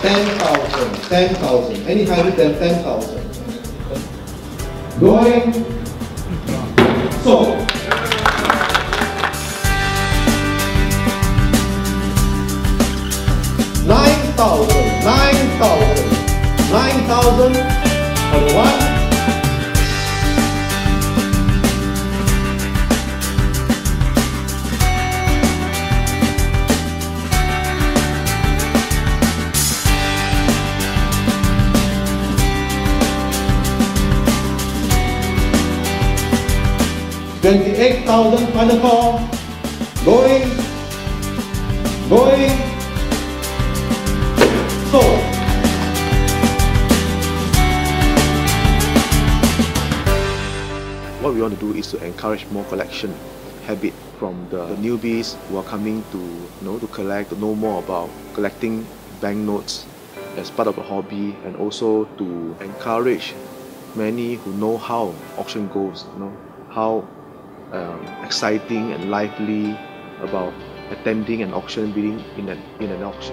10,000, 10,000. Any higher bid than 10,000. Going. Sold. 9,000, 9,000, 9,000 for the one. 28,000 final call. Going. Sold. What we want to do is to encourage more collection habit from the newbies who are coming to collect, to know more about collecting banknotes as part of a hobby, and also to encourage many who know how auction goes, how exciting and lively about attending an auction, bidding in an auction.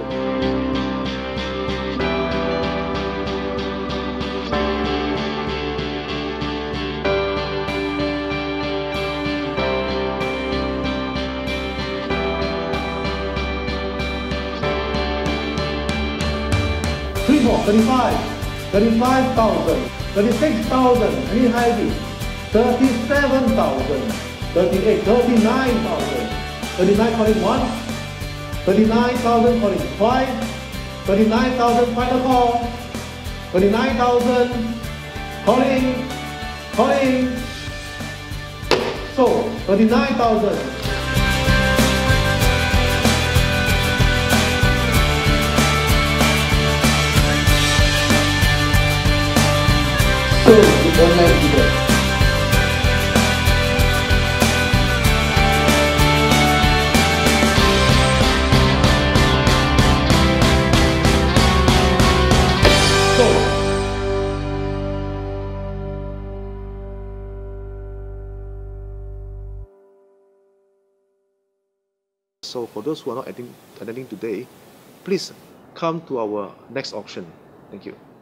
Three more, 35, 35,000, 36,000, any high bid, 37,000, 38, 39,000, 39 calling 1, 39,000 calling 5, 39,000 final call, 39,000 calling, so 39,000. So, the online bidder. So for those who are not attending today, please come to our next auction. Thank you.